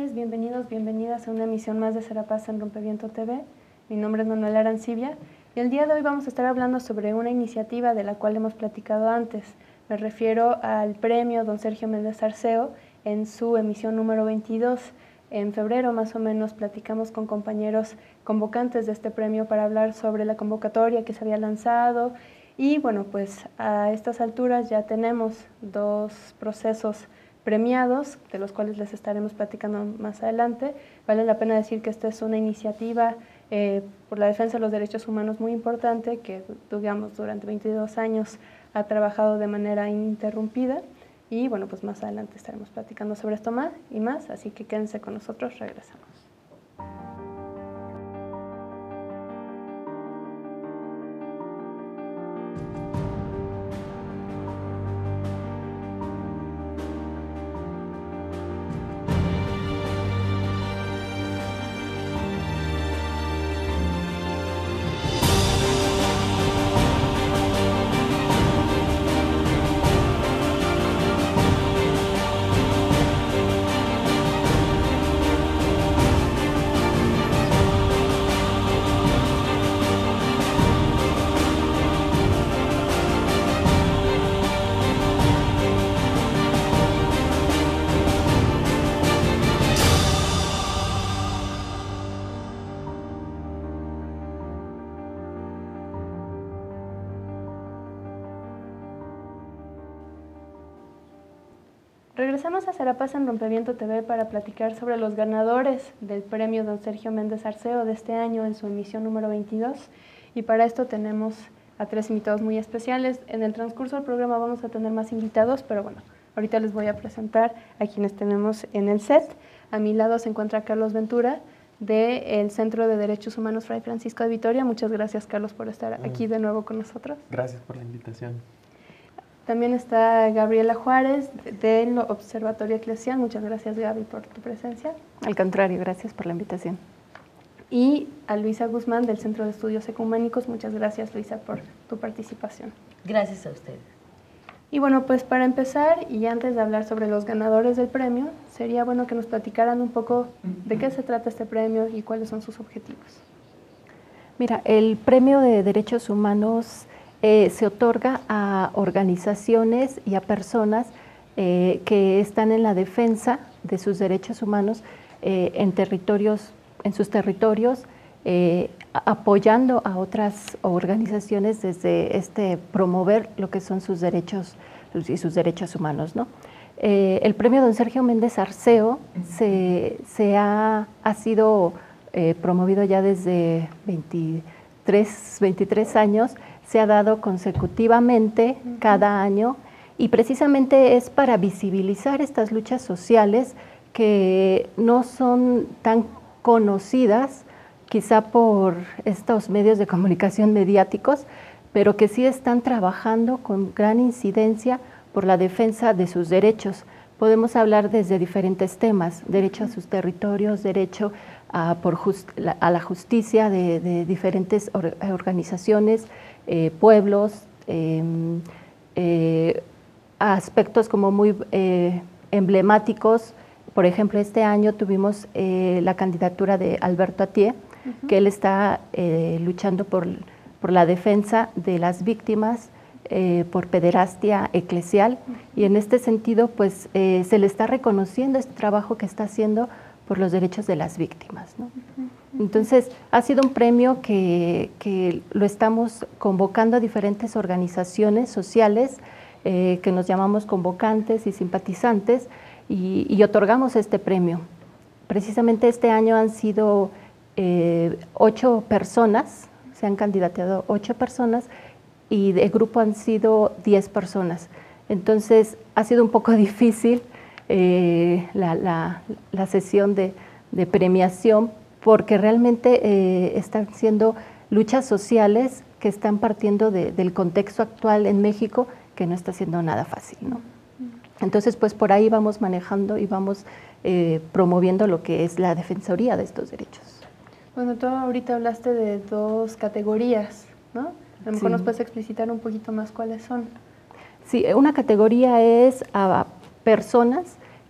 tardes, bienvenidos, bienvenidas a una emisión más de Serapaz en Rompeviento TV. Mi nombre es Manuela Arancibia y el día de hoy vamos a estar hablando sobre una iniciativa de la cual hemos platicado antes. Me refiero al premio Don Sergio Méndez Arceo en su emisión número 22. En febrero más o menos platicamos con compañeros convocantes de este premio para hablar sobre la convocatoria que se había lanzado y bueno, pues a estas alturas ya tenemos dos procesos premiados, de los cuales les estaremos platicando más adelante. Vale la pena decir que esta es una iniciativa por la defensa de los derechos humanos muy importante, que digamos durante 22 años ha trabajado de manera ininterrumpida y bueno, pues más adelante estaremos platicando sobre esto más y más, así que quédense con nosotros, regresamos. Regresamos a Serapaz en Rompeviento TV para platicar sobre los ganadores del premio Don Sergio Méndez Arceo de este año en su emisión número 22 y para esto tenemos a tres invitados muy especiales. En el transcurso del programa vamos a tener más invitados, pero bueno, ahorita les voy a presentar a quienes tenemos en el set. A mi lado se encuentra Carlos Ventura del Centro de Derechos Humanos Fray Francisco de Vitoria. Muchas gracias, Carlos, por estar aquí de nuevo con nosotros. Gracias por la invitación. También está Gabriela Juárez del Observatorio Eclesial. Muchas gracias, Gaby, por tu presencia. Al contrario, gracias por la invitación. Y a Luisa Guzmán del Centro de Estudios Ecuménicos. Muchas gracias, Luisa, por tu participación. Gracias a ustedes. Y bueno, pues para empezar, y antes de hablar sobre los ganadores del premio, sería bueno que nos platicaran un poco de qué se trata este premio y cuáles son sus objetivos. Mira, el Premio de Derechos Humanos se otorga a organizaciones y a personas que están en la defensa de sus derechos humanos en sus territorios, apoyando a otras organizaciones desde promover lo que son sus derechos y sus derechos humanos, ¿no? El premio Don Sergio Méndez Arceo ha sido promovido ya desde 23 años. Se ha dado consecutivamente cada año y precisamente es para visibilizar estas luchas sociales que no son tan conocidas quizá por estos medios de comunicación mediáticos, pero que sí están trabajando con gran incidencia por la defensa de sus derechos. Podemos hablar desde diferentes temas: derecho a sus territorios, derecho a la justicia de diferentes organizaciones, pueblos, aspectos como muy emblemáticos. Por ejemplo, este año tuvimos la candidatura de Alberto Atié, que él está luchando por la defensa de las víctimas por pederastia eclesial, y en este sentido pues se le está reconociendo este trabajo que está haciendo por los derechos de las víctimas, ¿no? Entonces, ha sido un premio que lo estamos convocando a diferentes organizaciones sociales que nos llamamos convocantes y simpatizantes, y otorgamos este premio. Precisamente este año han sido 8 personas, se han candidateado 8 personas, y de grupo han sido 10 personas. Entonces, ha sido un poco difícil la sesión de premiación, porque realmente están siendo luchas sociales que están partiendo del contexto actual en México, que no está siendo nada fácil, ¿no? Entonces, pues por ahí vamos manejando y vamos promoviendo lo que es la defensoría de estos derechos. Bueno, tú ahorita hablaste de 2 categorías, ¿no? A lo mejor Sí. nos puedes explicitar un poquito más cuáles son. Sí, una categoría es a personas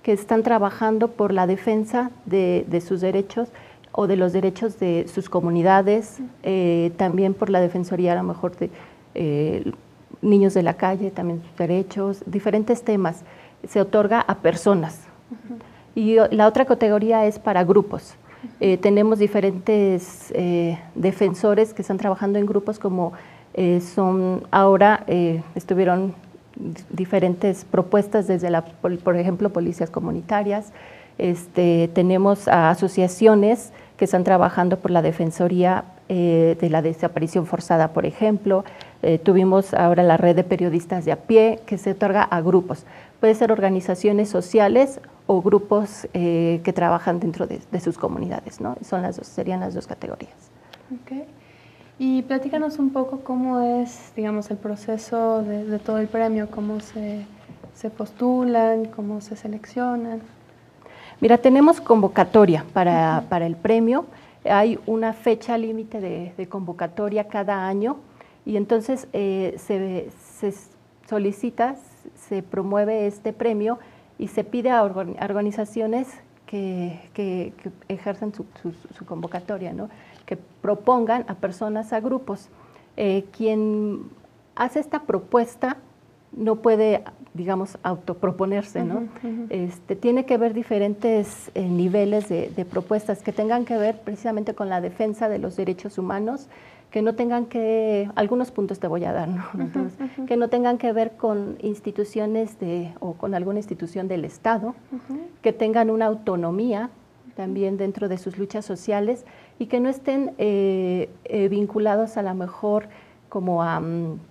que están trabajando por la defensa de sus derechos o de los derechos de sus comunidades, también por la defensoría a lo mejor de niños de la calle, también sus derechos, diferentes temas. Se otorga a personas. Y la otra categoría es para grupos. Tenemos diferentes defensores que están trabajando en grupos como son ahora, estuvieron diferentes propuestas desde, por ejemplo, policías comunitarias. Tenemos a asociaciones que están trabajando por la defensoría de la desaparición forzada, por ejemplo. Tuvimos ahora la red de periodistas de a pie que se otorga a grupos. Puede ser organizaciones sociales o grupos que trabajan dentro de sus comunidades, ¿no? Serían las dos categorías. Okay. Y platícanos un poco cómo es, digamos, el proceso de todo el premio, cómo se postulan, cómo se seleccionan. Mira, tenemos convocatoria para el premio. Hay una fecha límite de convocatoria cada año y entonces se solicita, se promueve este premio y se pide a organizaciones que ejerzan su convocatoria, ¿no? Que propongan a personas, a grupos. Quien hace esta propuesta no puede, digamos, autoproponerse, ¿no? Tiene que haber diferentes niveles de propuestas que tengan que ver precisamente con la defensa de los derechos humanos, que no tengan algunos puntos te voy a dar, ¿no? Entonces, que no tengan que ver con instituciones o con alguna institución del Estado, que tengan una autonomía también dentro de sus luchas sociales y que no estén vinculados a lo mejor como a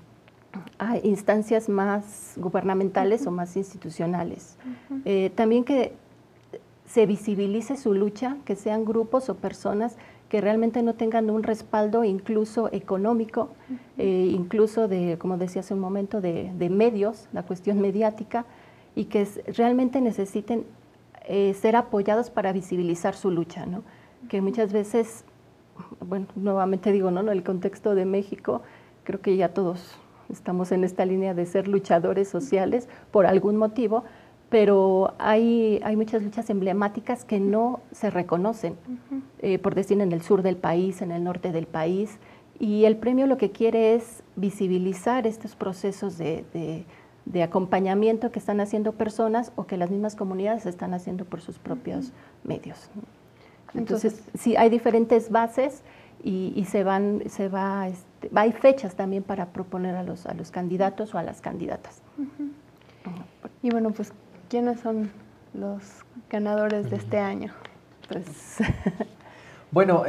instancias más gubernamentales o más institucionales. También que se visibilice su lucha, que sean grupos o personas que realmente no tengan un respaldo incluso económico, incluso como decía hace un momento, de medios, la cuestión mediática, y que realmente necesiten ser apoyados para visibilizar su lucha, ¿no? Que muchas veces, bueno, nuevamente digo, ¿no? En el contexto de México, creo que ya todos estamos en esta línea de ser luchadores sociales por algún motivo, pero hay muchas luchas emblemáticas que no se reconocen, por decir en el sur del país, en el norte del país, y el premio lo que quiere es visibilizar estos procesos de acompañamiento que están haciendo personas o que las mismas comunidades están haciendo por sus propios medios. Entonces, sí, hay diferentes bases y hay fechas también para proponer a los candidatos o a las candidatas. Y bueno, pues, ¿quiénes son los ganadores de este año? Pues, bueno,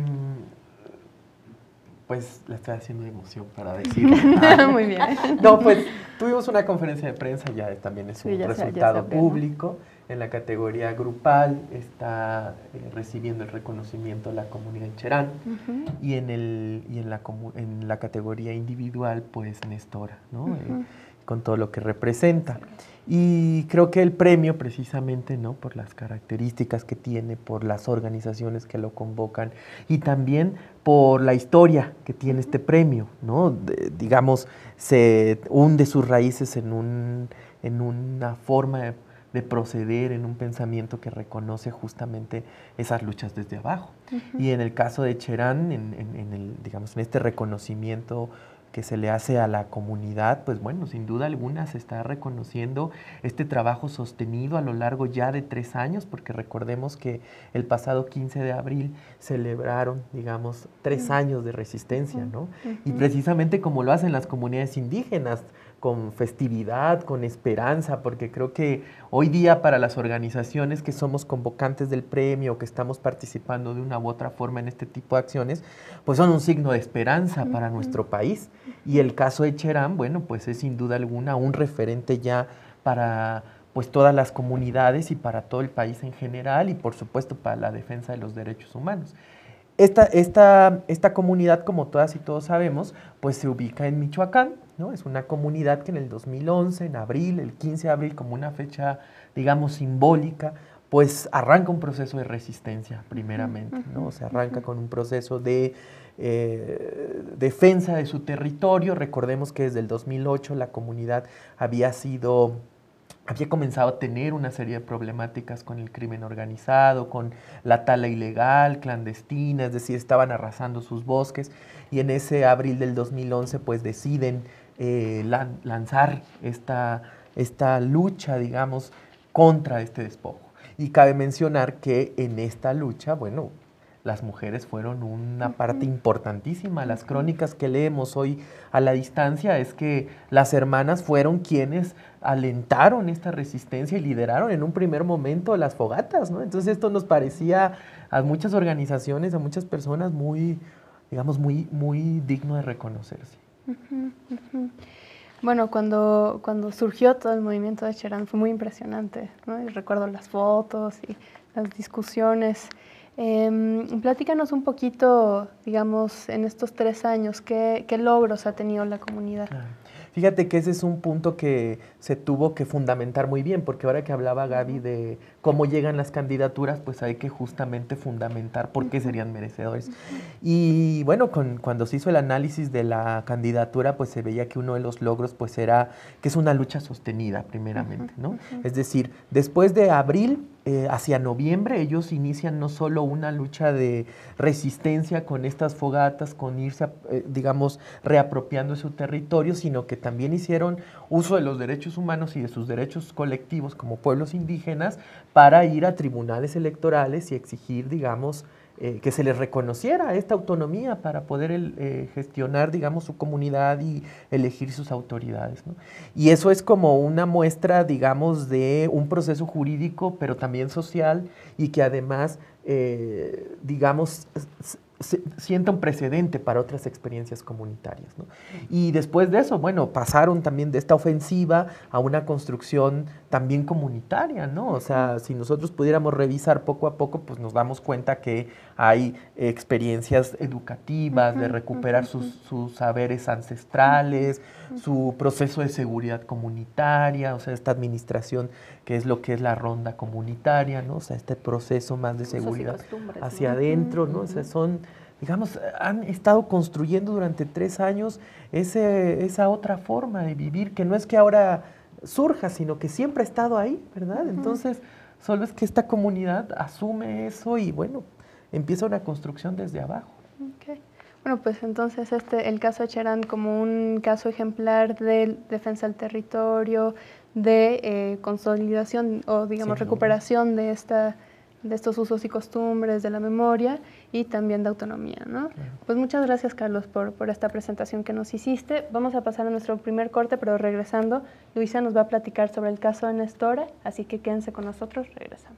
pues la estoy haciendo de emoción para decirlo. Muy bien. No, pues tuvimos una conferencia de prensa, ya también es un resultado sabré, público. ¿No? En la categoría grupal está recibiendo el reconocimiento la comunidad en Cherán y en la categoría individual, pues Nestora, ¿no? Con todo lo que representa. Y creo que el premio precisamente, ¿no? Por las características que tiene, por las organizaciones que lo convocan y también por la historia que tiene este premio, ¿no? Digamos, se hunde sus raíces en una forma de proceder, en un pensamiento que reconoce justamente esas luchas desde abajo. Y en el caso de Cherán, digamos, en este reconocimiento que se le hace a la comunidad, pues bueno, sin duda alguna se está reconociendo este trabajo sostenido a lo largo ya de 3 años, porque recordemos que el pasado 15 de abril celebraron, digamos, 3 años de resistencia, ¿no? Y precisamente como lo hacen las comunidades indígenas, con festividad, con esperanza, porque creo que hoy día para las organizaciones que somos convocantes del premio, que estamos participando de una u otra forma en este tipo de acciones, pues son un signo de esperanza para nuestro país. Y el caso de Cherán, bueno, pues es sin duda alguna un referente ya para pues todas las comunidades y para todo el país en general y por supuesto para la defensa de los derechos humanos. Esta comunidad, como todas y todos sabemos, pues se ubica en Michoacán, ¿no? Es una comunidad que en el 2011, en abril, el 15 de abril, como una fecha, digamos, simbólica, pues arranca un proceso de resistencia, primeramente, ¿no? Se arranca con un proceso de defensa de su territorio. Recordemos que desde el 2008 la comunidad había sido había comenzado a tener una serie de problemáticas con el crimen organizado, con la tala ilegal, clandestina, es decir, estaban arrasando sus bosques, y en ese abril del 2011 pues deciden lanzar esta lucha, digamos, contra este despojo. Y cabe mencionar que en esta lucha, bueno, las mujeres fueron una parte importantísima. Las crónicas que leemos hoy a la distancia es que las hermanas fueron quienes alentaron esta resistencia y lideraron en un primer momento las fogatas, ¿no? Entonces esto nos parecía a muchas organizaciones, a muchas personas muy, digamos, muy digno de reconocerse. Bueno, cuando surgió todo el movimiento de Cherán fue muy impresionante, ¿no? Y recuerdo las fotos y las discusiones. Platícanos un poquito, digamos, en estos 3 años, ¿qué logros ha tenido la comunidad? Fíjate que ese es un punto que se tuvo que fundamentar muy bien, porque ahora que hablaba Gaby de cómo llegan las candidaturas, pues hay que justamente fundamentar por qué serían merecedores. Y bueno, cuando se hizo el análisis de la candidatura, pues se veía que uno de los logros pues era que es una lucha sostenida primeramente, ¿no? Es decir, después de abril hacia noviembre ellos inician no solo una lucha de resistencia con estas fogatas, con irse, digamos, reapropiando su territorio, sino que también hicieron uso de los derechos humanos y de sus derechos colectivos como pueblos indígenas para ir a tribunales electorales y exigir, digamos, que se les reconociera esta autonomía para poder gestionar, digamos, su comunidad y elegir sus autoridades, ¿no? Y eso es como una muestra, digamos, de un proceso jurídico, pero también social, y que además, digamos, sienta un precedente para otras experiencias comunitarias, ¿no? Y después de eso, bueno, pasaron también de esta ofensiva a una construcción también comunitaria, ¿no? O sea, si nosotros pudiéramos revisar poco a poco, pues nos damos cuenta que hay experiencias educativas de recuperar sus saberes ancestrales, su proceso de seguridad comunitaria, o sea, esta administración que es lo que es la ronda comunitaria, ¿no? O sea, este proceso más de seguridad hacia adentro, ¿no? O sea, digamos, han estado construyendo durante 3 años esa otra forma de vivir, que no es que ahora surja, sino que siempre ha estado ahí, ¿verdad? Entonces, solo es que esta comunidad asume eso y, bueno, empieza una construcción desde abajo. Okay. Bueno, pues entonces el caso de Cherán como un caso ejemplar de defensa del territorio, de consolidación o, digamos, recuperación de estos usos y costumbres, de la memoria y también de autonomía, ¿no? Claro. Pues muchas gracias, Carlos, por esta presentación que nos hiciste. Vamos a pasar a nuestro primer corte, pero regresando, Luisa nos va a platicar sobre el caso de Nestora, así que quédense con nosotros, regresamos.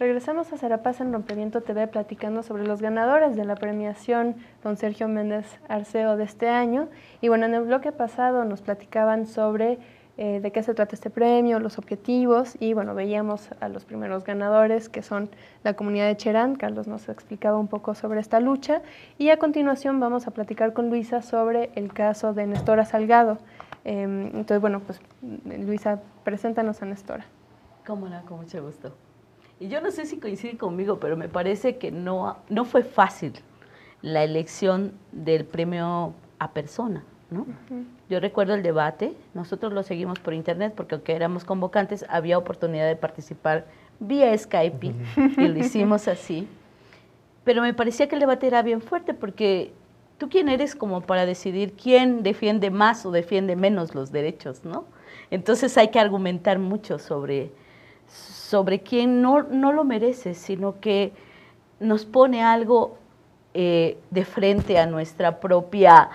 Regresamos a Serapaz en Rompeviento TV platicando sobre los ganadores de la premiación Don Sergio Méndez Arceo de este año. Y bueno, en el bloque pasado nos platicaban sobre de qué se trata este premio, los objetivos, y bueno, veíamos a los primeros ganadores, que son la comunidad de Cherán. Carlos nos explicaba un poco sobre esta lucha, y a continuación vamos a platicar con Luisa sobre el caso de Nestora Salgado. Entonces, bueno, pues Luisa, preséntanos a Nestora. Cómo no, con mucho gusto. Y yo no sé si coincide conmigo, pero me parece que no fue fácil la elección del premio a persona, ¿no? Yo recuerdo el debate, nosotros lo seguimos por internet porque aunque éramos convocantes, había oportunidad de participar vía Skype y lo hicimos así. Pero me parecía que el debate era bien fuerte porque ¿tú quién eres como para decidir quién defiende más o defiende menos los derechos, ¿no? Entonces hay que argumentar mucho sobre quién no lo merece, sino que nos pone algo de frente a nuestra propia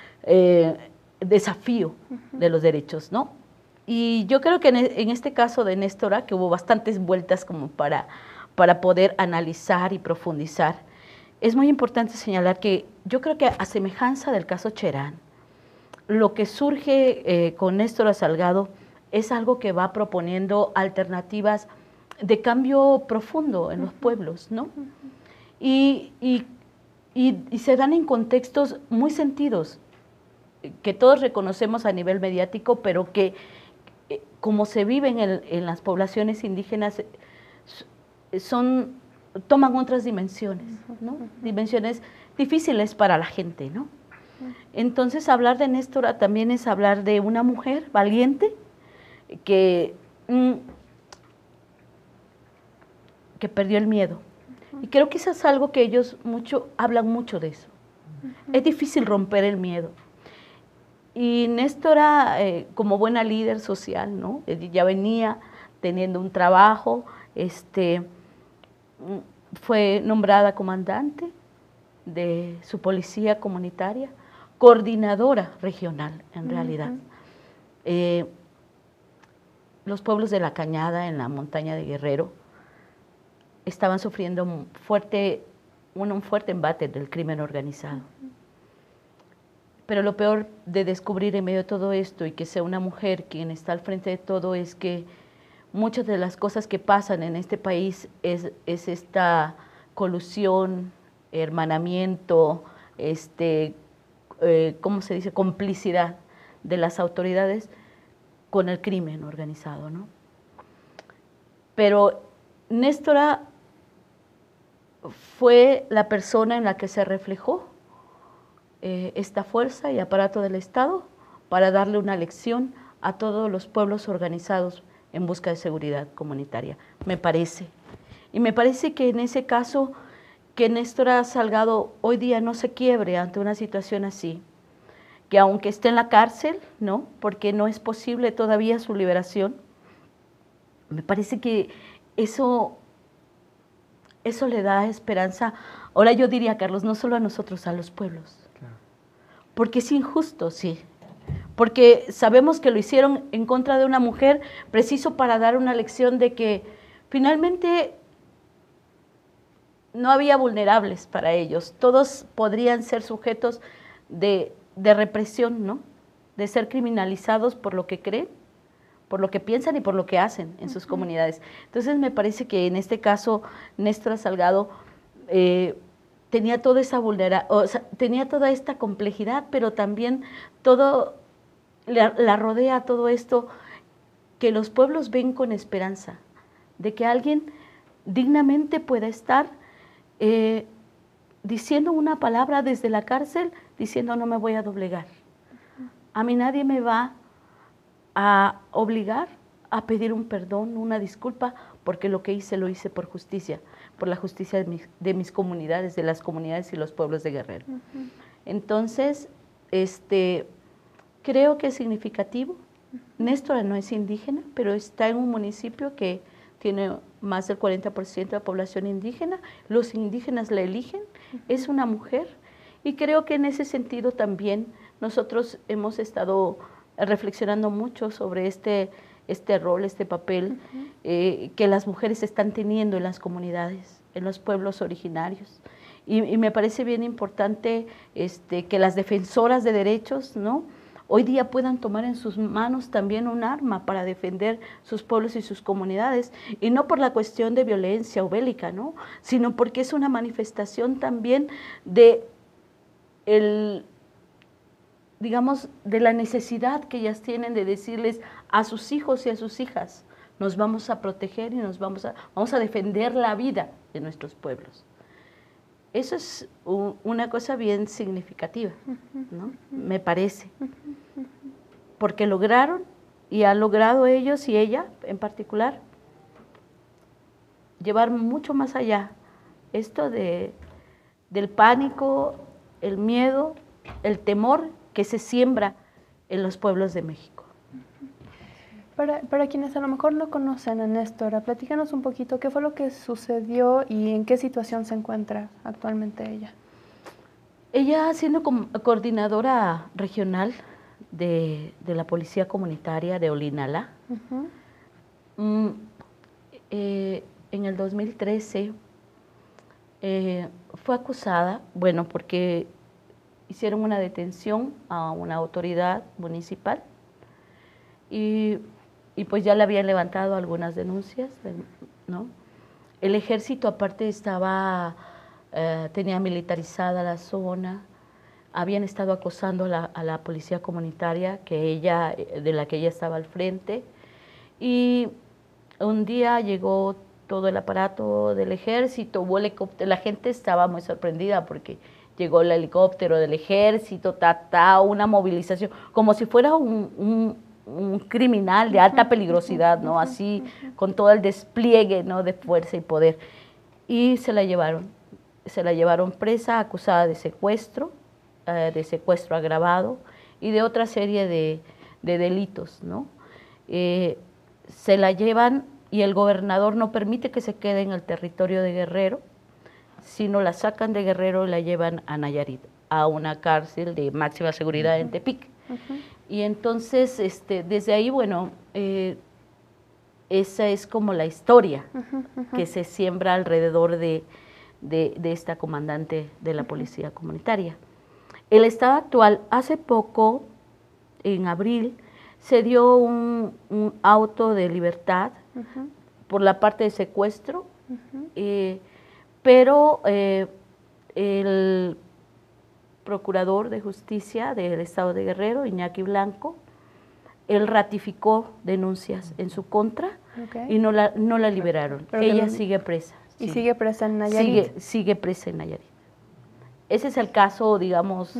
desafío de los derechos, ¿no? Y yo creo que en este caso de Nestora, que hubo bastantes vueltas como para poder analizar y profundizar, es muy importante señalar que yo creo que a semejanza del caso Cherán, lo que surge con Nestora Salgado es algo que va proponiendo alternativas de cambio profundo en los pueblos, ¿no? Y se dan en contextos muy sentidos, que todos reconocemos a nivel mediático, pero que como se viven en las poblaciones indígenas, toman otras dimensiones, ¿no? Dimensiones difíciles para la gente, ¿no? Entonces, hablar de Nestora también es hablar de una mujer valiente que perdió el miedo. Y creo que eso es algo que ellos hablan mucho de eso. Es difícil romper el miedo. Y Nestora, como buena líder social, ¿no? Ya venía teniendo un trabajo, fue nombrada comandante de su policía comunitaria, coordinadora regional, en realidad. Los pueblos de La Cañada, en la montaña de Guerrero, estaban sufriendo un fuerte embate del crimen organizado. Pero lo peor de descubrir en medio de todo esto y que sea una mujer quien está al frente de todo es que muchas de las cosas que pasan en este país es esta colusión, hermanamiento, ¿cómo se dice?, complicidad de las autoridades con el crimen organizado, ¿no? Pero Nestora fue la persona en la que se reflejó esta fuerza y aparato del Estado para darle una lección a todos los pueblos organizados en busca de seguridad comunitaria, me parece. Y me parece que en ese caso, que Nestora Salgado hoy día no se quiebre ante una situación así, que aunque esté en la cárcel, ¿no?, porque no es posible todavía su liberación, me parece que eso le da esperanza. Ahora yo diría, Carlos, no solo a nosotros, a los pueblos. Claro. Porque es injusto, sí. Porque sabemos que lo hicieron en contra de una mujer, preciso para dar una lección de que finalmente no había vulnerables para ellos. Todos podrían ser sujetos de represión, ¿no?, de ser criminalizados por lo que creen, por lo que piensan y por lo que hacen en sus comunidades. Entonces me parece que en este caso Nestora Salgado tenía toda tenía toda esta complejidad, pero también la rodea todo esto que los pueblos ven con esperanza, de que alguien dignamente pueda estar diciendo una palabra desde la cárcel, diciendo no me voy a doblegar. A mí nadie me va a obligar a pedir un perdón, una disculpa, porque lo que hice lo hice por justicia, por la justicia de mis comunidades, de las comunidades y los pueblos de Guerrero. Entonces, creo que es significativo. Nestora no es indígena, pero está en un municipio que tiene más del 40% de población indígena. Los indígenas la eligen, es una mujer, y creo que en ese sentido también nosotros hemos estado reflexionando mucho sobre este este rol, este papel que las mujeres están teniendo en las comunidades, en los pueblos originarios. Y me parece bien importante que las defensoras de derechos, ¿no?, hoy día puedan tomar en sus manos también un arma para defender sus pueblos y sus comunidades, y no por la cuestión de violencia o bélica, ¿no?, sino porque es una manifestación también de digamos, de la necesidad que ellas tienen de decirles a sus hijos y a sus hijas: nos vamos a proteger y vamos a defender la vida de nuestros pueblos. Eso es una cosa bien significativa, ¿no?, me parece, porque lograron, y han logrado ellos y ella en particular, llevar mucho más allá esto del pánico, el miedo, el temor que se siembra en los pueblos de México. Para quienes a lo mejor no conocen a Néstora, platícanos un poquito qué fue lo que sucedió y en qué situación se encuentra actualmente ella. Ella, siendo coordinadora regional de la Policía Comunitaria de Olinala, en el 2013 fue acusada, bueno, porque hicieron una detención a una autoridad municipal y pues ya le habían levantado algunas denuncias, ¿no? El ejército aparte tenía militarizada la zona, habían estado acosando a la policía comunitaria de la que ella estaba al frente, y un día llegó todo el aparato del ejército, hubo helicóptero, la gente estaba muy sorprendida porque llegó el helicóptero del ejército, una movilización, como si fuera un criminal de alta peligrosidad, ¿no?, así, con todo el despliegue, ¿no?, de fuerza y poder. Y se la llevaron presa, acusada de secuestro agravado y de otra serie de delitos, ¿no? Se la llevan y el gobernador no permite que se quede en el territorio de Guerrero, sino la sacan de Guerrero y la llevan a Nayarit, a una cárcel de máxima seguridad en Tepic. Y entonces, desde ahí, bueno, esa es como la historia que se siembra alrededor de esta comandante de la policía comunitaria. El estado actual, hace poco, en abril, se dio un auto de libertad por la parte de secuestro, pero el procurador de justicia del estado de Guerrero, Iñaki Blanco, él ratificó denuncias en su contra y no la liberaron. Pero ella sigue presa. ¿Y sí. sigue presa en Nayarit? Sigue presa en Nayarit. Ese es el caso, digamos,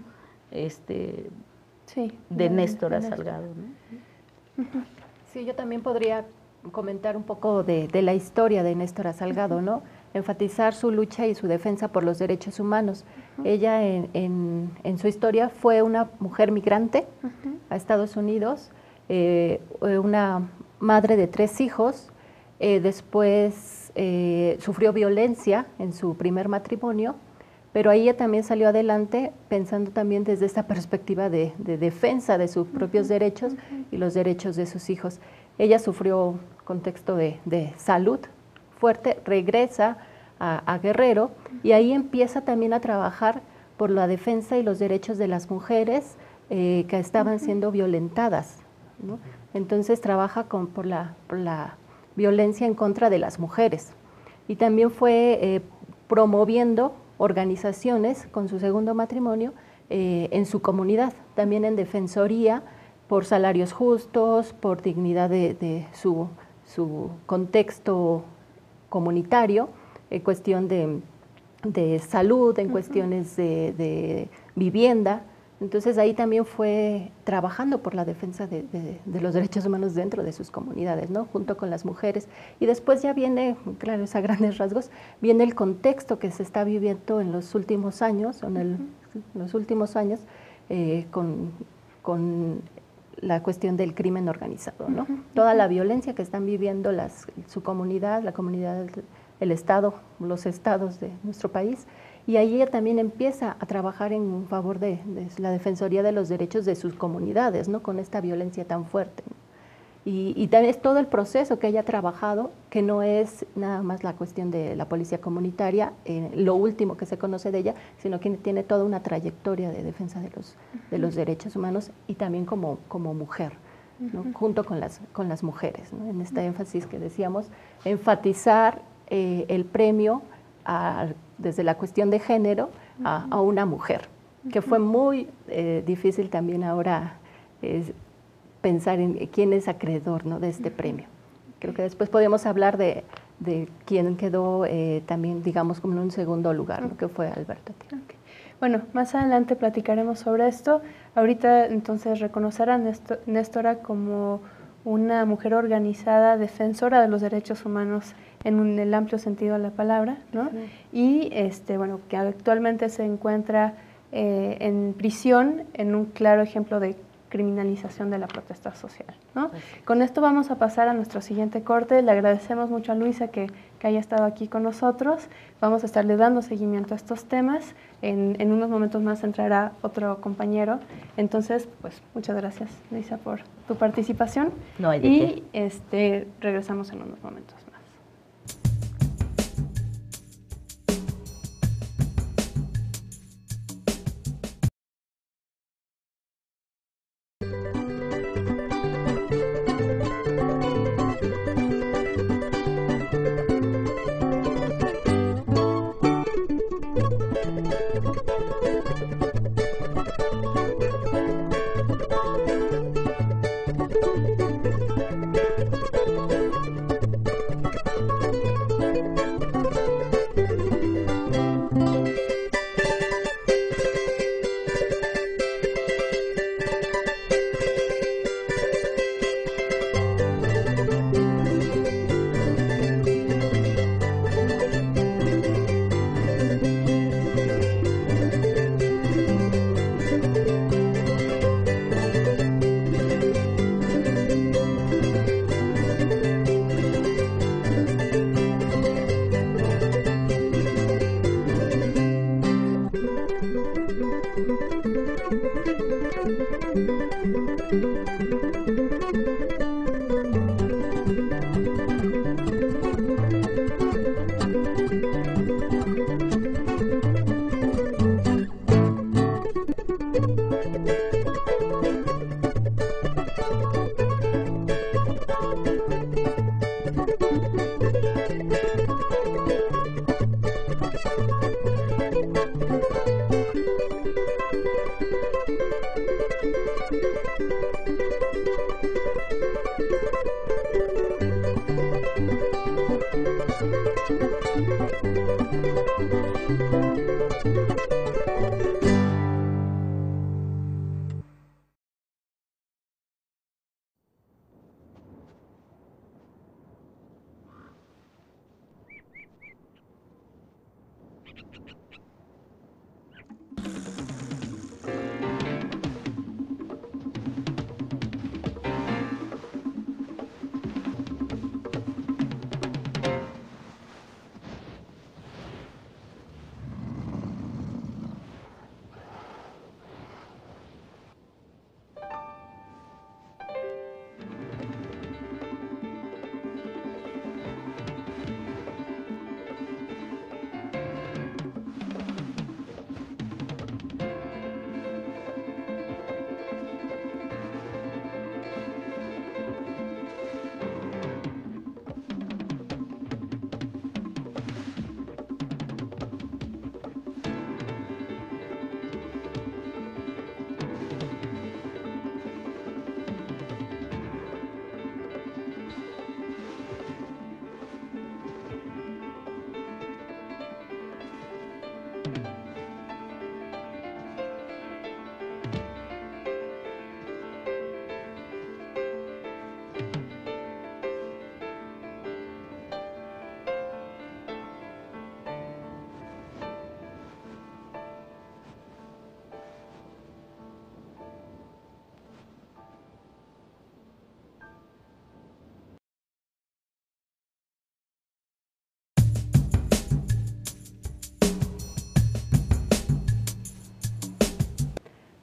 de Néstora Salgado, ¿no? Sí, yo también podría comentar un poco de la historia de Néstora Salgado, ¿no? Enfatizar su lucha y su defensa por los derechos humanos. Ella en su historia fue una mujer migrante a Estados Unidos, una madre de 3 hijos, después sufrió violencia en su primer matrimonio, pero ella también salió adelante pensando también desde esta perspectiva de defensa de sus propios derechos y los derechos de sus hijos. Ella sufrió contexto de salud fuerte, regresa a Guerrero y ahí empieza también a trabajar por la defensa y los derechos de las mujeres que estaban siendo violentadas, ¿no? Entonces trabaja por la violencia en contra de las mujeres y también fue promoviendo organizaciones con su segundo matrimonio en su comunidad, también en defensoría por salarios justos, por dignidad de su contexto comunitario, en cuestión de salud, en cuestiones de vivienda. Entonces ahí también fue trabajando por la defensa de los derechos humanos dentro de sus comunidades, ¿no? Junto con las mujeres. Y después ya viene, claro, es a grandes rasgos, viene el contexto que se está viviendo en los últimos años, con la cuestión del crimen organizado, ¿no? Toda la violencia que están viviendo su comunidad, la comunidad, el Estado, los estados de nuestro país, y ahí ella también empieza a trabajar en favor de la defensoría de los derechos de sus comunidades, ¿no? Con esta violencia tan fuerte, ¿no? Y también es todo el proceso que ella ha trabajado, que no es nada más la cuestión de la policía comunitaria, lo último que se conoce de ella, sino que tiene toda una trayectoria de defensa de los derechos humanos y también como mujer, ¿no? Junto con las mujeres, ¿no? En este énfasis que decíamos, enfatizar el premio desde la cuestión de género a una mujer, que fue muy difícil también ahora pensar en quién es acreedor, ¿no?, de este premio. Creo que después podemos hablar de quién quedó también, digamos, como en un segundo lugar, ¿no?, que fue Alberto Atié. Okay. Bueno, más adelante platicaremos sobre esto. Ahorita entonces reconocer a Néstora como una mujer organizada, defensora de los derechos humanos en el amplio sentido de la palabra, ¿no? Sí. Y bueno, que actualmente se encuentra en prisión en un claro ejemplo de criminalización de la protesta social, ¿no? Con esto vamos a pasar a nuestro siguiente corte. Le agradecemos mucho a Luisa que haya estado aquí con nosotros. Vamos a estarle dando seguimiento a estos temas. En unos momentos más entrará otro compañero. Entonces, pues muchas gracias, Luisa, por tu participación. No hay de qué. Regresamos en unos momentos más.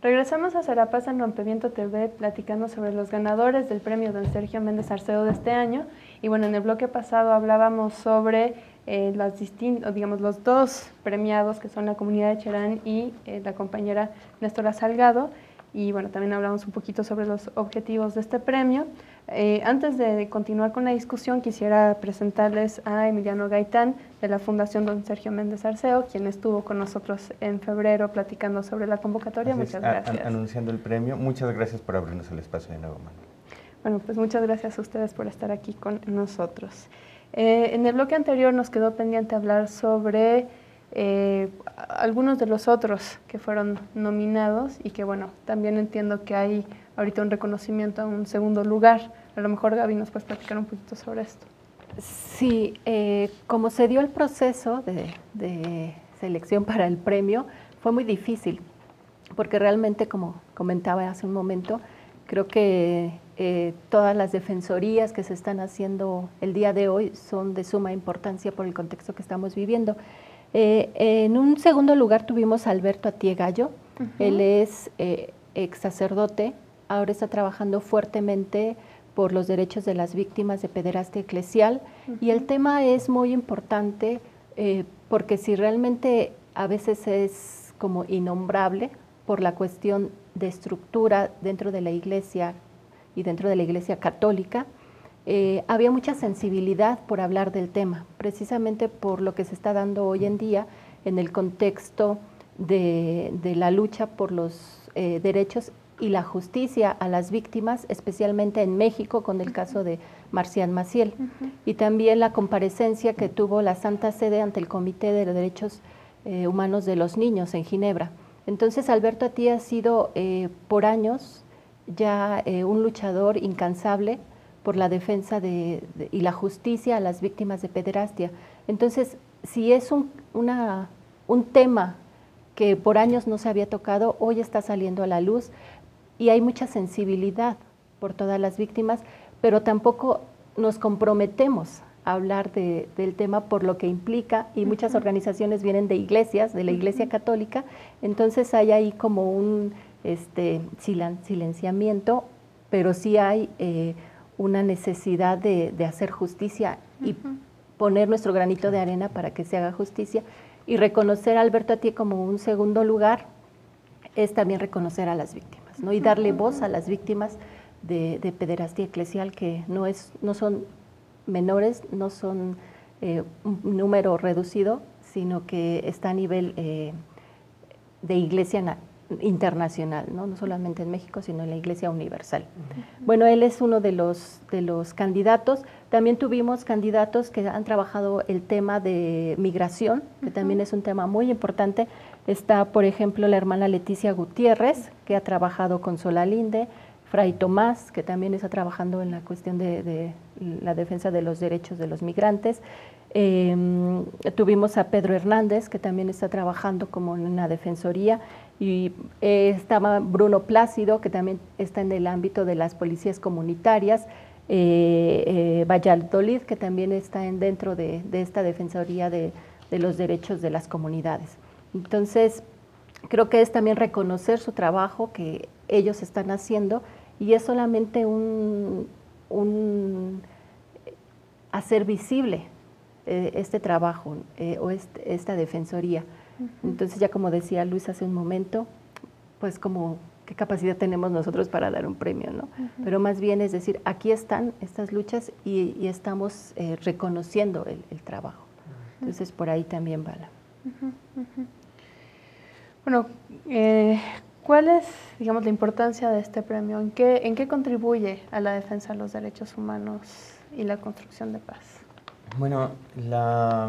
Regresamos a Serapaz en Rompeviento TV platicando sobre los ganadores del premio don Sergio Méndez Arceo de este año. Y bueno, en el bloque pasado hablábamos sobre los dos premiados que son la comunidad de Cherán y la compañera Néstora Salgado. Y bueno, también hablamos un poquito sobre los objetivos de este premio. Antes de continuar con la discusión, quisiera presentarles a Emiliano Gaitán de la Fundación don Sergio Méndez Arceo, quien estuvo con nosotros en febrero platicando sobre la convocatoria. Muchas gracias. Anunciando el premio. Muchas gracias por abrirnos el espacio de nuevo, Manuel. Bueno, pues muchas gracias a ustedes por estar aquí con nosotros. En el bloque anterior nos quedó pendiente hablar sobre algunos de los otros que fueron nominados y que bueno, también entiendo que hay ahorita un reconocimiento a un segundo lugar. A lo mejor Gaby nos puedes platicar un poquito sobre esto. Sí, como se dio el proceso de selección para el premio, fue muy difícil, porque realmente, como comentaba hace un momento, creo que todas las defensorías que se están haciendo el día de hoy son de suma importancia por el contexto que estamos viviendo. En un segundo lugar tuvimos a Alberto Atié Gallo. Él es ex sacerdote, ahora está trabajando fuertemente por los derechos de las víctimas de pederastia eclesial, y el tema es muy importante porque si realmente a veces es como innombrable por la cuestión de estructura dentro de la Iglesia y dentro de la Iglesia católica, había mucha sensibilidad por hablar del tema, precisamente por lo que se está dando hoy en día en el contexto de la lucha por los derechos y la justicia a las víctimas, especialmente en México con el caso de Marcián Maciel, y también la comparecencia que tuvo la Santa Sede ante el Comité de Derechos Humanos de los Niños en Ginebra. Entonces Alberto Atié ha sido por años ya un luchador incansable por la defensa y la justicia a las víctimas de pederastia. Entonces, si es un tema que por años no se había tocado, hoy está saliendo a la luz y hay mucha sensibilidad por todas las víctimas, pero tampoco nos comprometemos a hablar del tema por lo que implica, y muchas organizaciones vienen de iglesias, de la Iglesia Católica, entonces hay ahí como un silenciamiento, pero sí hay una necesidad de hacer justicia y poner nuestro granito de arena para que se haga justicia, y reconocer a Alberto Atié como un segundo lugar es también reconocer a las víctimas, ¿no? Y darle voz a las víctimas de pederastia eclesial, que no son menores, no son un número reducido, sino que está a nivel de iglesia internacional, ¿no? No solamente en México, sino en la Iglesia Universal. Bueno, él es uno de los candidatos. También tuvimos candidatos que han trabajado el tema de migración, que también es un tema muy importante. Está, por ejemplo, la hermana Leticia Gutiérrez, que ha trabajado con Solalinde, Fray Tomás, que también está trabajando en la cuestión de la defensa de los derechos de los migrantes. Tuvimos a Pedro Hernández, que también está trabajando como en una defensoría, y estaba Bruno Plácido, que también está en el ámbito de las policías comunitarias, Valladolid, que también está dentro de esta defensoría de los derechos de las comunidades. Entonces, creo que es también reconocer su trabajo que ellos están haciendo, y es solamente un hacer visible este trabajo o esta defensoría. Entonces, ya como decía Luis hace un momento, pues como qué capacidad tenemos nosotros para dar un premio, ¿no? Pero más bien es decir, aquí están estas luchas y estamos reconociendo el trabajo. Entonces, por ahí también va la... Bueno, ¿cuál es, digamos, la importancia de este premio? ¿En qué contribuye a la defensa de los derechos humanos y la construcción de paz? Bueno, la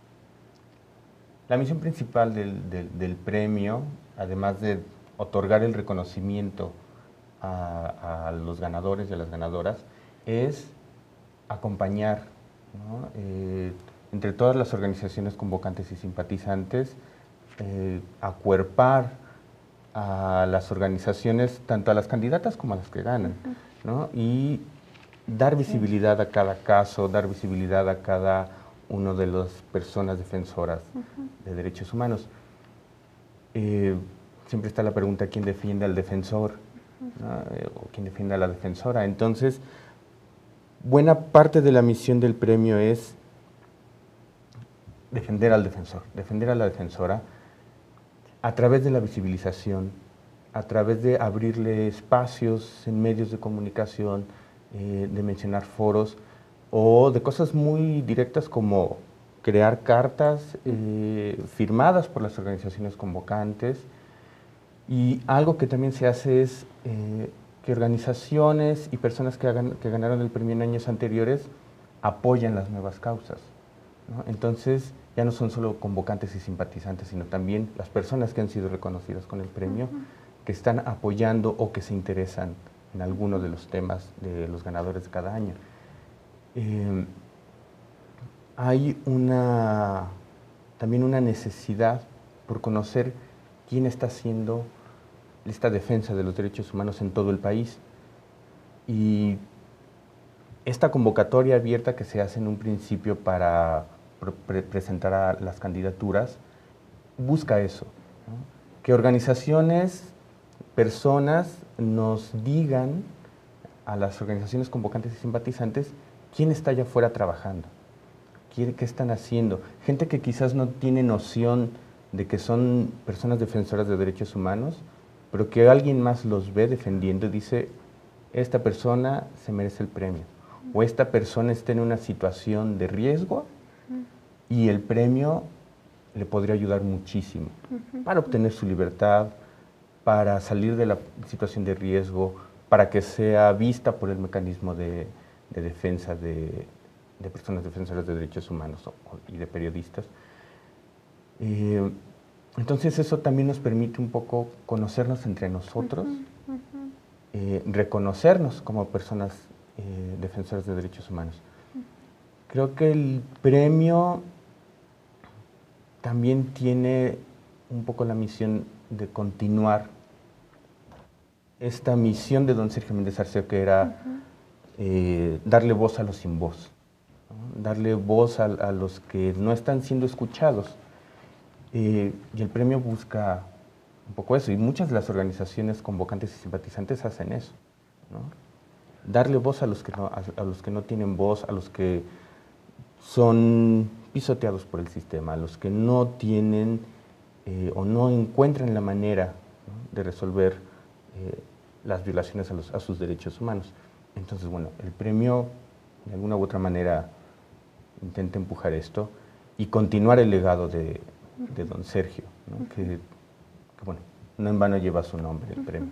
misión principal del premio, además de otorgar el reconocimiento a los ganadores y a las ganadoras, es acompañar, ¿no? Entre todas las organizaciones convocantes y simpatizantes, acuerpar a las organizaciones, tanto a las candidatas como a las que ganan, ¿no? Y dar visibilidad a cada caso, dar visibilidad a cada una de las personas defensoras de derechos humanos. siempre está la pregunta, ¿quién defiende al defensor? ¿No? O quién defiende a la defensora. Entonces, buena parte de la misión del premio es defender al defensor, defender a la defensora a través de la visibilización, a través de abrirle espacios en medios de comunicación, de mencionar foros, o de cosas muy directas como crear cartas firmadas por las organizaciones convocantes. Y algo que también se hace es que organizaciones y personas que ganaron el premio en años anteriores apoyan las nuevas causas, ¿no? Entonces, ya no son solo convocantes y simpatizantes, sino también las personas que han sido reconocidas con el premio, que están apoyando o que se interesan en alguno de los temas de los ganadores de cada año. Hay también una necesidad por conocer quién está haciendo esta defensa de los derechos humanos en todo el país. Y esta convocatoria abierta que se hace en un principio para presentar a las candidaturas, busca eso, ¿no? Que organizaciones, personas nos digan a las organizaciones convocantes y simpatizantes quién está allá afuera trabajando, qué están haciendo. Gente que quizás no tiene noción de que son personas defensoras de derechos humanos, pero que alguien más los ve defendiendo y dice, esta persona se merece el premio, o esta persona está en una situación de riesgo y el premio le podría ayudar muchísimo para obtener su libertad, para salir de la situación de riesgo, para que sea vista por el mecanismo de defensa de personas defensoras de derechos humanos y de periodistas. Entonces eso también nos permite un poco conocernos entre nosotros, reconocernos como personas defensoras de derechos humanos. Creo que el premio también tiene un poco la misión de continuar esta misión de don Sergio Méndez Arceo, que era darle voz a los sin voz, ¿no? Darle voz a los que no están siendo escuchados. Y el premio busca un poco eso, y muchas de las organizaciones convocantes y simpatizantes hacen eso, ¿no? Darle voz a los que no tienen voz, a los que son pisoteados por el sistema, a los que no tienen o no encuentran la manera, ¿no?, de resolver las violaciones a sus derechos humanos. Entonces, bueno, el premio de alguna u otra manera intenta empujar esto y continuar el legado de don Sergio, ¿no?, que, bueno, no en vano lleva su nombre, el premio.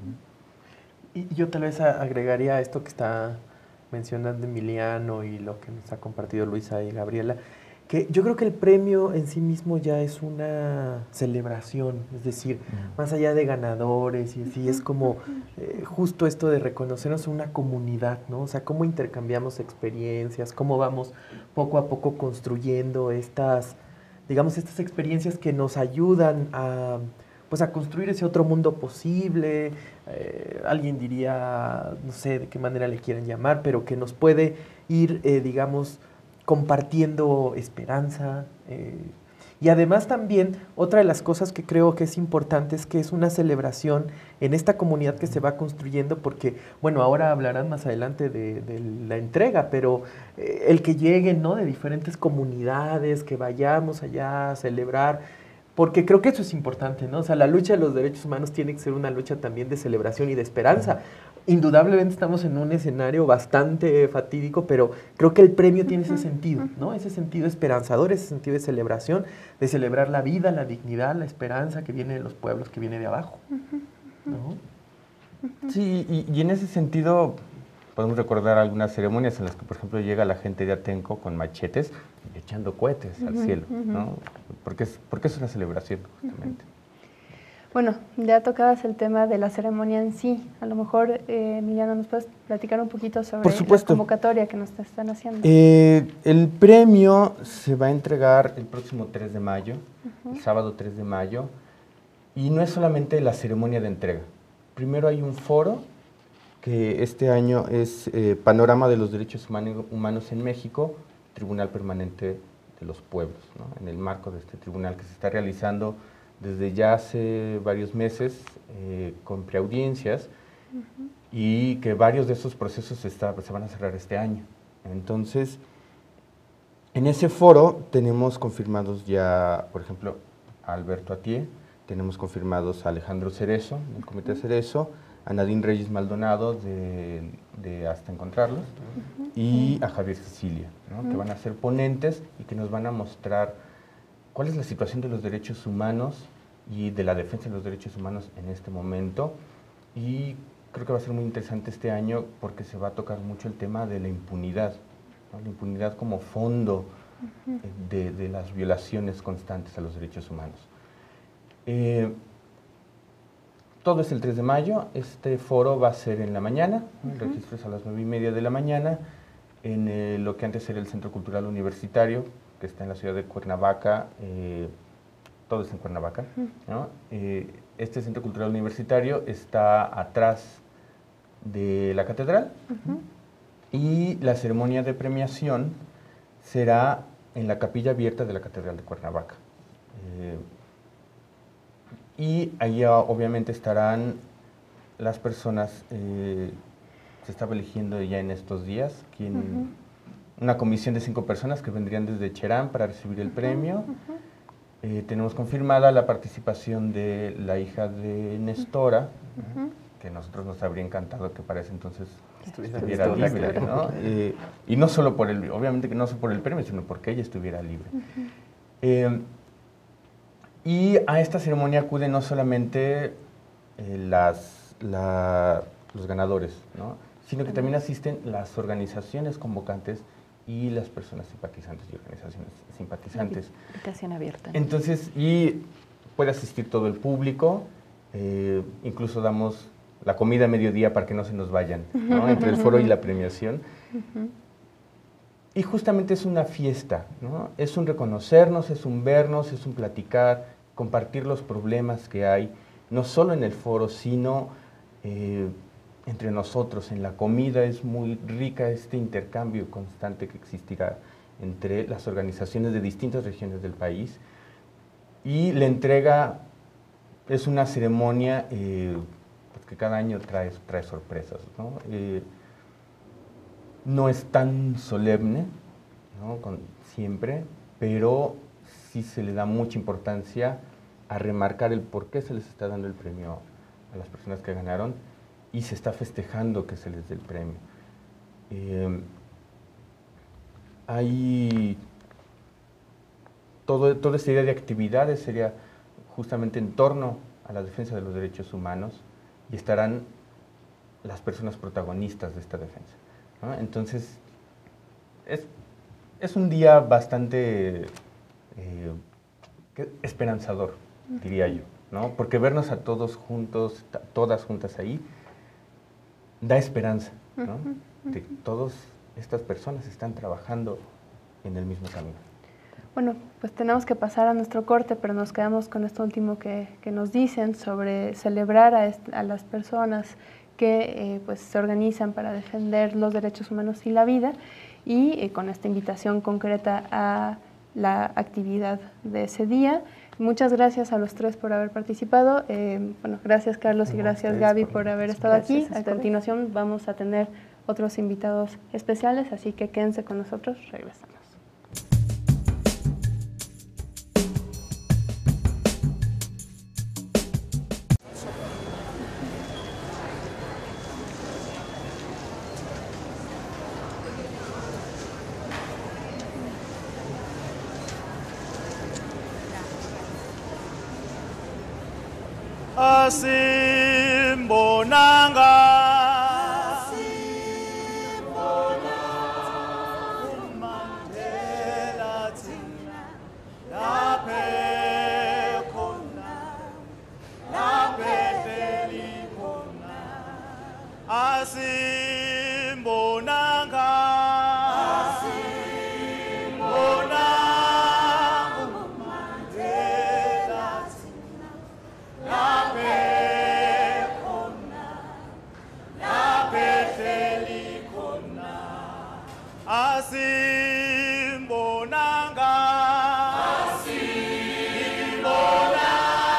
Y yo tal vez agregaría a esto que está mencionando Emiliano y lo que nos ha compartido Luisa y Gabriela, que yo creo que el premio en sí mismo ya es una celebración, es decir, más allá de ganadores y así, es como justo esto de reconocernos una comunidad, ¿no? O sea, cómo intercambiamos experiencias, cómo vamos poco a poco construyendo estas, digamos, estas experiencias que nos ayudan a, pues, a construir ese otro mundo posible. Alguien diría, no sé de qué manera le quieren llamar, pero que nos puede ir, digamos, compartiendo esperanza. Y además también, otra de las cosas que creo que es importante es que es una celebración en esta comunidad que se va construyendo, porque, bueno, ahora hablarán más adelante de la entrega, pero el que lleguen, ¿no?, de diferentes comunidades, que vayamos allá a celebrar, porque creo que eso es importante, ¿no? O sea, la lucha de los derechos humanos tiene que ser una lucha también de celebración y de esperanza. Indudablemente estamos en un escenario bastante fatídico, pero creo que el premio tiene ese sentido, ¿no? Ese sentido esperanzador, ese sentido de celebración, de celebrar la vida, la dignidad, la esperanza que viene de los pueblos, que viene de abajo, ¿no? Sí, y en ese sentido podemos recordar algunas ceremonias en las que, por ejemplo, llega la gente de Atenco con machetes y echando cohetes al cielo, ¿no? Porque es una celebración, justamente. Bueno, ya tocabas el tema de la ceremonia en sí. A lo mejor, Emiliano, ¿nos puedes platicar un poquito sobre la convocatoria que nos están haciendo? El premio se va a entregar el próximo 3 de mayo, el sábado 3 de mayo, y no es solamente la ceremonia de entrega. Primero hay un foro, que este año es Panorama de los Derechos Humanos en México, Tribunal Permanente de los Pueblos, ¿no?, en el marco de este tribunal que se está realizando desde ya hace varios meses con preaudiencias y que varios de esos procesos se van a cerrar este año. Entonces, en ese foro tenemos confirmados ya, por ejemplo, a Alberto Atié, tenemos confirmados a Alejandro Cerezo, del Comité Cerezo, a Nadine Reyes Maldonado, de Hasta Encontrarlos, y a Javier Sicilia, ¿no? Que van a ser ponentes y que nos van a mostrar cuál es la situación de los derechos humanos y de la defensa de los derechos humanos en este momento. Y creo que va a ser muy interesante este año porque se va a tocar mucho el tema de la impunidad, ¿no? La impunidad como fondo de las violaciones constantes a los derechos humanos. Todo es el 3 de mayo, este foro va a ser en la mañana, el registro es a las 9:30 de la mañana, en lo que antes era el Centro Cultural Universitario, que está en la ciudad de Cuernavaca, todo es en Cuernavaca, ¿no? Este Centro Cultural Universitario está atrás de la catedral, y la ceremonia de premiación será en la capilla abierta de la Catedral de Cuernavaca. Y ahí obviamente estarán las personas, se estaba eligiendo ya en estos días, una comisión de 5 personas que vendrían desde Cherán para recibir el premio. Tenemos confirmada la participación de la hija de Nestora, que a nosotros nos habría encantado que para ese entonces estuviera libre, ¿no? Y no solo por obviamente que no solo por el premio, sino porque ella estuviera libre. Y a esta ceremonia acuden no solamente los ganadores, ¿no? Sino que también asisten las organizaciones convocantes y las personas simpatizantes y organizaciones simpatizantes. Invitación abierta. Entonces, y puede asistir todo el público, incluso damos la comida a mediodía para que no se nos vayan, ¿no? Entre el foro y la premiación. Y justamente es una fiesta, ¿no? Es un reconocernos, es un vernos, es un platicar, compartir los problemas que hay, no solo en el foro, sino entre nosotros. En la comida es muy rica este intercambio constante que existirá entre las organizaciones de distintas regiones del país. Y la entrega es una ceremonia pues que cada año trae sorpresas, ¿no? No es tan solemne, ¿no? Siempre, pero sí se le da mucha importancia a remarcar el por qué se les está dando el premio a las personas que ganaron y se está festejando que se les dé el premio. Hay toda esta idea de actividades sería justamente en torno a la defensa de los derechos humanos y estarán las personas protagonistas de esta defensa, ¿no? Entonces, es un día bastante esperanzador, diría yo, ¿no? Porque vernos a todos juntos, todas juntas ahí, da esperanza, ¿no? De que todas estas personas están trabajando en el mismo camino. Bueno, pues tenemos que pasar a nuestro corte, pero nos quedamos con esto último que nos dicen sobre celebrar a las personas que pues se organizan para defender los derechos humanos y la vida, y con esta invitación concreta a la actividad de ese día. Muchas gracias a los tres por haber participado. Bueno, gracias Carlos y gracias Gaby por haber estado aquí. A continuación vamos a tener otros invitados especiales, así que quédense con nosotros, regresamos. Asimbonanga uMandela thina laphe khona laphe hleli khona asimbonanga asimbonanga asimbonanga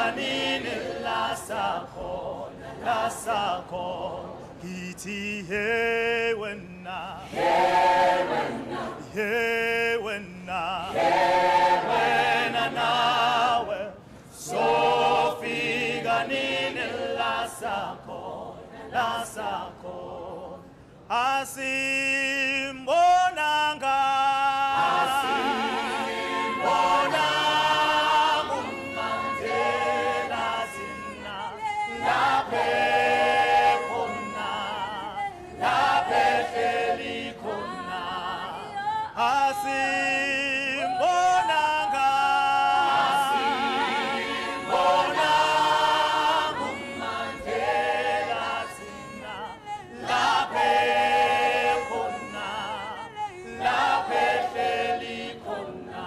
la sakon Iti hewena nawe Sofika nini la sakon Asimbonanga umandela zina lape hleli khona asimbonanga umandela zina lape hleli khona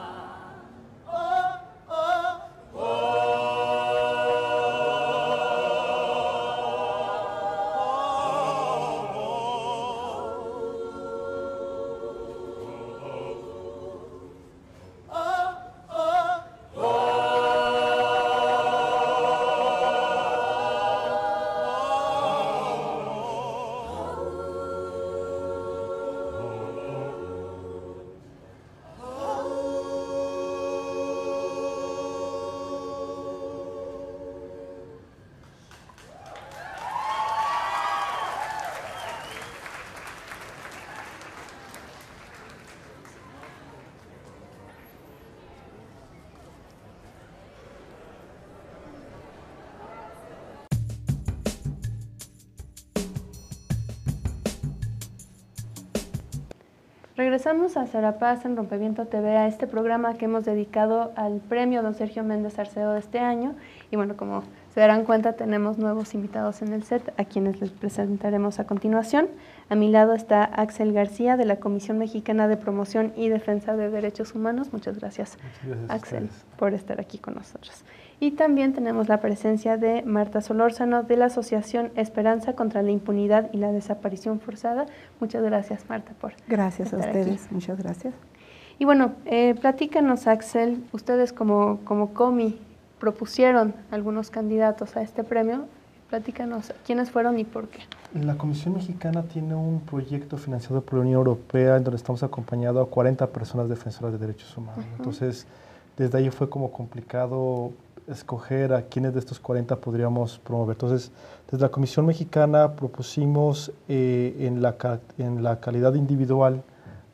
Regresamos a Serapaz en Rompeviento TV, a este programa que hemos dedicado al premio Don Sergio Méndez Arcedo de este año. Y bueno, como se darán cuenta, tenemos nuevos invitados en el set, a quienes les presentaremos a continuación. A mi lado está Axel García, de la Comisión Mexicana de Promoción y Defensa de Derechos Humanos. Muchas gracias, Axel, por estar aquí con nosotros. Y también tenemos la presencia de Marta Solórzano, de la Asociación Esperanza contra la Impunidad y la Desaparición Forzada. Muchas gracias, Marta, por Gracias a estar ustedes, aquí. muchas gracias. Y bueno, platícanos, Axel, ustedes como COMI propusieron algunos candidatos a este premio. Platícanos quiénes fueron y por qué. La Comisión Mexicana tiene un proyecto financiado por la Unión Europea en donde estamos acompañando a 40 personas defensoras de derechos humanos. Entonces, desde ahí fue como complicado escoger a quiénes de estos 40 podríamos promover. Entonces, desde la Comisión Mexicana propusimos en la calidad individual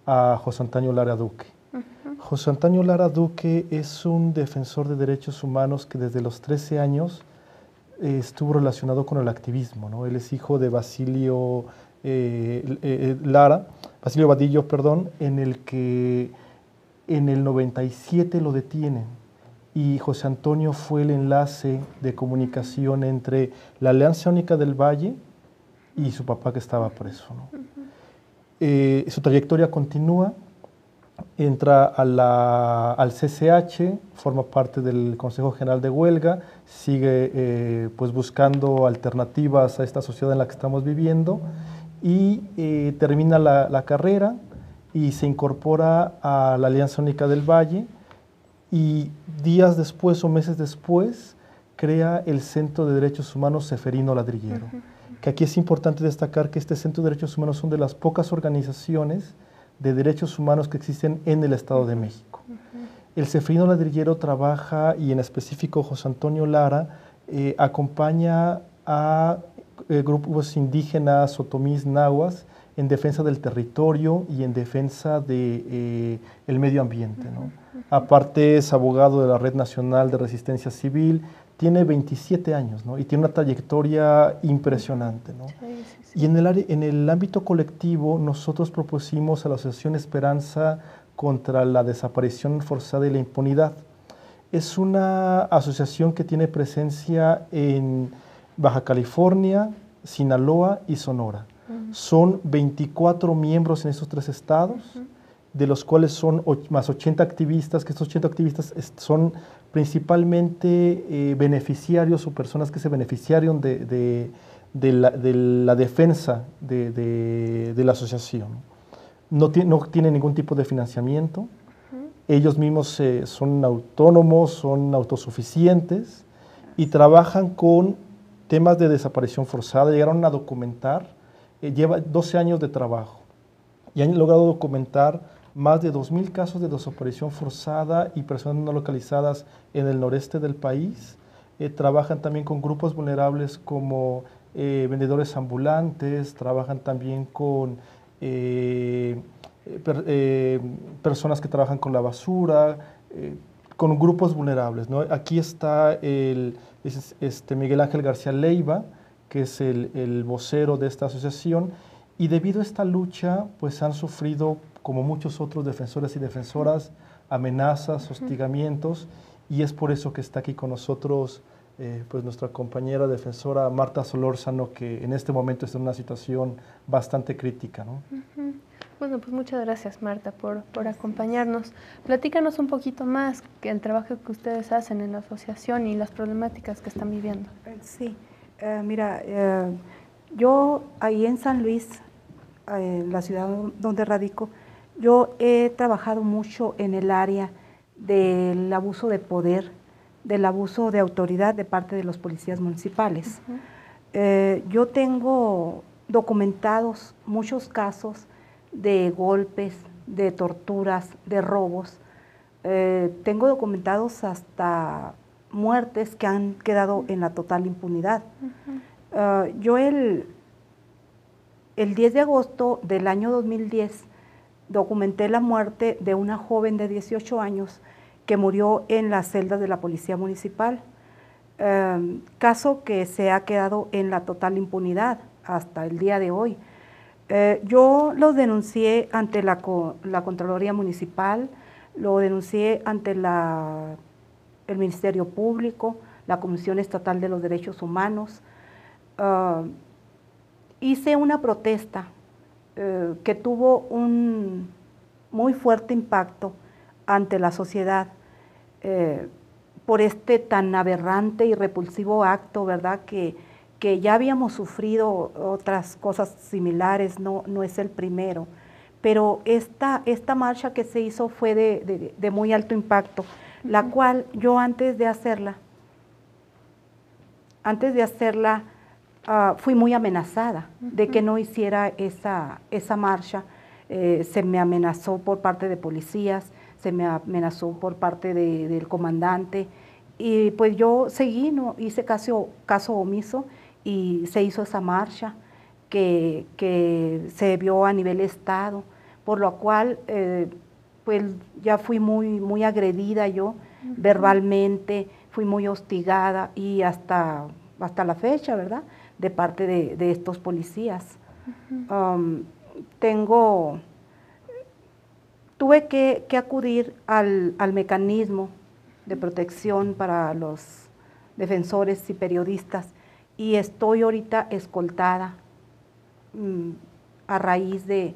a José Antonio Lara Duque. José Antonio Lara Duque es un defensor de derechos humanos que desde los 13 años estuvo relacionado con el activismo, ¿no? Él es hijo de Basilio Vadillo, perdón, en el que en el 97 lo detienen. Y José Antonio fue el enlace de comunicación entre la Alianza Única del Valle y su papá, que estaba preso, ¿no? Su trayectoria continúa, entra al CCH, forma parte del Consejo General de Huelga, sigue pues buscando alternativas a esta sociedad en la que estamos viviendo y termina la carrera y se incorpora a la Alianza Única del Valle, y días después o meses después crea el Centro de Derechos Humanos Ceferino Ladrillero, que aquí es importante destacar que este Centro de Derechos Humanos son de las pocas organizaciones de derechos humanos que existen en el Estado de México. El Ceferino Ladrillero trabaja, y en específico José Antonio Lara, acompaña a grupos indígenas, otomís, nahuas, en defensa del territorio y en defensa del medio ambiente, ¿no? Aparte es abogado de la Red Nacional de Resistencia Civil, tiene 27 años, ¿no? Y tiene una trayectoria impresionante, ¿no? Y en el ámbito colectivo nosotros propusimos a la Asociación Esperanza contra la Desaparición Forzada y la Impunidad. Es una asociación que tiene presencia en Baja California, Sinaloa y Sonora. Son 24 miembros en estos 3 estados, de los cuales son más 80 activistas, que estos 80 activistas son principalmente beneficiarios o personas que se beneficiaron de la defensa de la asociación. No tienen ningún tipo de financiamiento, ellos mismos son autónomos, son autosuficientes, y trabajan con temas de desaparición forzada. Llegaron a documentar, lleva 12 años de trabajo y han logrado documentar más de 2.000 casos de desaparición forzada y personas no localizadas en el noreste del país. Trabajan también con grupos vulnerables como vendedores ambulantes, trabajan también con personas que trabajan con la basura, con grupos vulnerables, ¿no? Aquí está Miguel Ángel García Leiva, que es el vocero de esta asociación, y debido a esta lucha, pues han sufrido, como muchos otros defensores y defensoras, amenazas, hostigamientos, y es por eso que está aquí con nosotros pues nuestra compañera defensora Marta Solórzano, que en este momento está en una situación bastante crítica, ¿no? Bueno, pues muchas gracias, Marta, por acompañarnos. Platícanos un poquito más el trabajo que ustedes hacen en la asociación y las problemáticas que están viviendo. Sí, mira, yo ahí en San Luis, la ciudad donde radico, yo he trabajado mucho en el área del abuso de poder, del abuso de autoridad de parte de los policías municipales. Yo tengo documentados muchos casos de golpes, de torturas, de robos. Tengo documentados hasta muertes que han quedado en la total impunidad. Yo el 10 de agosto del año 2010 documenté la muerte de una joven de 18 años que murió en las celdas de la Policía Municipal, caso que se ha quedado en la total impunidad hasta el día de hoy. Yo lo denuncié ante la Contraloría Municipal, lo denuncié ante el Ministerio Público, la Comisión Estatal de los Derechos Humanos. Hice una protesta que tuvo un muy fuerte impacto ante la sociedad por este tan aberrante y repulsivo acto, ¿verdad?, que ya habíamos sufrido otras cosas similares, no es el primero, pero esta marcha que se hizo fue de muy alto impacto, la cual yo antes de hacerla fui muy amenazada de que no hiciera esa marcha. Se me amenazó por parte de policías, se me amenazó por parte del comandante, y pues yo seguí, no hice caso omiso, y se hizo esa marcha que se vio a nivel estado, por lo cual pues ya fui muy agredida yo, verbalmente, fui muy hostigada, y hasta la fecha, ¿verdad?, de parte de estos policías. Tuve que acudir al mecanismo de protección para los defensores y periodistas, y estoy ahorita escoltada a raíz de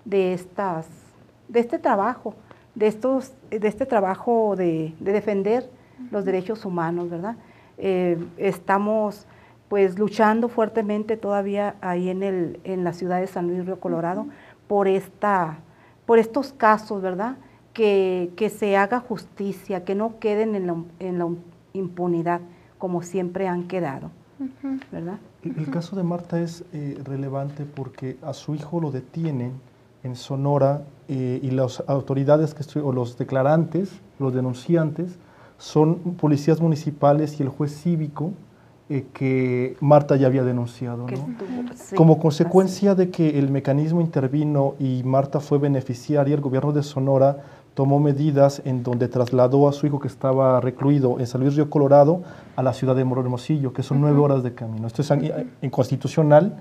este trabajo, de este trabajo de defender los derechos humanos, ¿verdad? Estamos pues luchando fuertemente todavía ahí en la ciudad de San Luis Río Colorado por estos casos, ¿verdad?, que se haga justicia, que no queden en la impunidad como siempre han quedado, ¿verdad? El caso de Marta es relevante porque a su hijo lo detienen en Sonora y las autoridades o los declarantes, los denunciantes, son policías municipales y el juez cívico que Marta ya había denunciado, ¿no? Sí, como consecuencia de que el mecanismo intervino y Marta fue beneficiaria, el gobierno de Sonora tomó medidas en donde trasladó a su hijo, que estaba recluido en San Luis Río Colorado, a la ciudad de Hermosillo, que son 9 horas de camino. Esto es inconstitucional.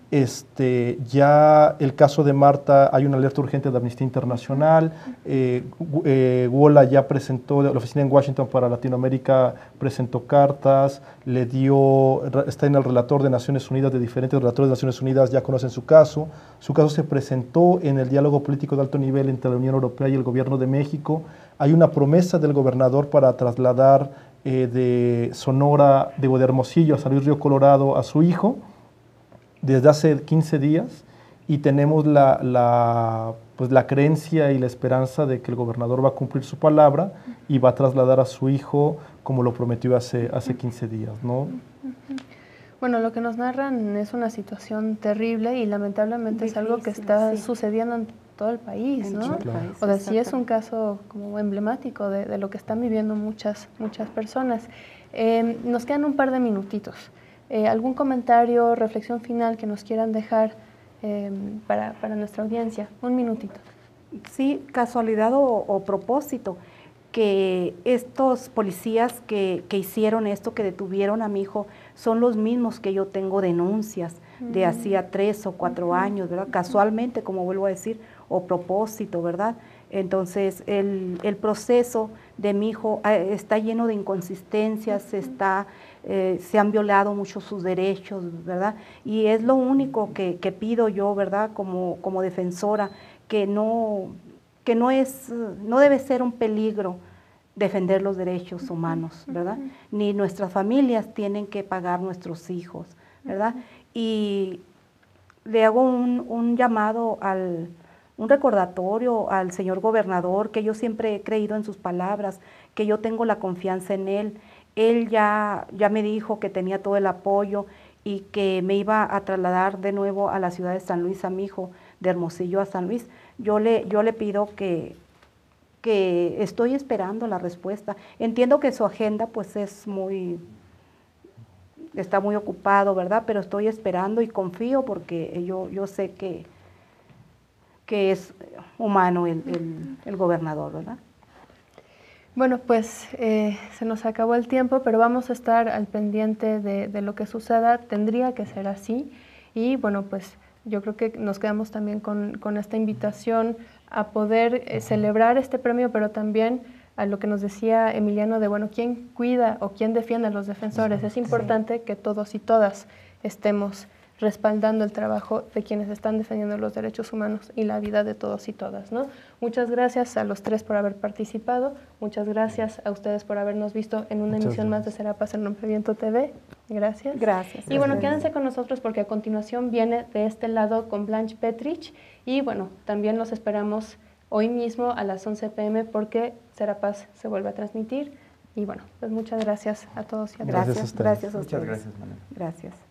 Ya el caso de Marta, hay una alerta urgente de Amnistía Internacional. WOLA ya presentó, la oficina en Washington para Latinoamérica presentó cartas, está en el relator de Naciones Unidas, de diferentes relatores de Naciones Unidas ya conocen su caso. Su caso se presentó en el diálogo político de alto nivel entre la Unión Europea y el gobierno de México. Hay una promesa del gobernador para trasladar de Sonora, de Hermosillo a San Luis Río Colorado a su hijo desde hace 15 días, y tenemos la creencia y la esperanza de que el gobernador va a cumplir su palabra y va a trasladar a su hijo como lo prometió hace 15 días, ¿no? Bueno, lo que nos narran es una situación terrible y lamentablemente es algo que está sucediendo en todo el país, ¿no? O sea, sí es un caso como emblemático de lo que están viviendo muchas personas. Nos quedan un par de minutitos. ¿Algún comentario, reflexión final que nos quieran dejar para nuestra audiencia? Un minutito. Sí, casualidad o propósito, que estos policías que hicieron esto, que detuvieron a mi hijo, son los mismos que yo tengo denuncias de hacía 3 o 4 años, ¿verdad? Casualmente, como vuelvo a decir, o propósito, ¿verdad? Entonces, el proceso de mi hijo está lleno de inconsistencias, se han violado mucho sus derechos, ¿verdad? Y es lo único que pido yo, ¿verdad? Como defensora, que no debe ser un peligro defender los derechos humanos, ¿verdad? Ni nuestras familias tienen que pagar nuestros hijos, ¿verdad? Y le hago un llamado un recordatorio al señor gobernador, que yo siempre he creído en sus palabras, que yo tengo la confianza en él. Él ya me dijo que tenía todo el apoyo y que me iba a trasladar de nuevo a la ciudad de San Luis a mi hijo, de Hermosillo a San Luis. Yo le pido que estoy esperando la respuesta. Entiendo que su agenda pues está muy ocupado, ¿verdad? Pero estoy esperando y confío porque yo sé que es humano el gobernador, ¿verdad? Bueno, pues se nos acabó el tiempo, pero vamos a estar al pendiente de lo que suceda. Tendría que ser así. Y bueno, pues yo creo que nos quedamos también con esta invitación a poder celebrar este premio, pero también a lo que nos decía Emiliano de, bueno, ¿quién cuida o quién defiende a los defensores? Es importante que todos y todas estemos respaldando el trabajo de quienes están defendiendo los derechos humanos y la vida de todos y todas, ¿no? Muchas gracias a los 3 por haber participado, muchas gracias a ustedes por habernos visto en una emisión más de Serapas en Rompeviento TV. Gracias. Gracias. Y bueno, quédense con nosotros porque a continuación viene de este lado con Blanche Petrich y bueno, también los esperamos hoy mismo a las 11 p.m. porque Serapas se vuelve a transmitir y bueno, pues muchas gracias a todos y a todas. Gracias a ustedes. Muchas gracias, Manuel. Gracias.